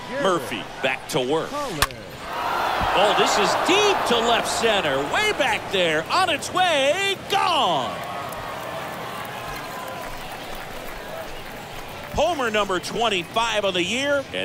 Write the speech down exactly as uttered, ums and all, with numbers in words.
Murphy back to work. Oh, this is deep to left center. Way back there. On its way. Gone. Homer number twenty-five of the year.